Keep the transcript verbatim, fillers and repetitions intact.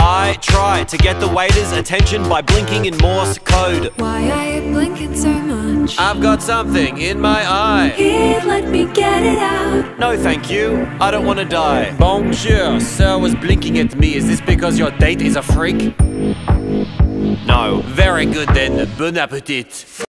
I try to get the waiter's attention by blinking in Morse code. Why are you blinking so much? I've got something in my eye. Here, let me get it out. No thank you, I don't want to die. Bonjour, sir was blinking at me. Is this because your date is a freak? No. Very good then, bon appetit.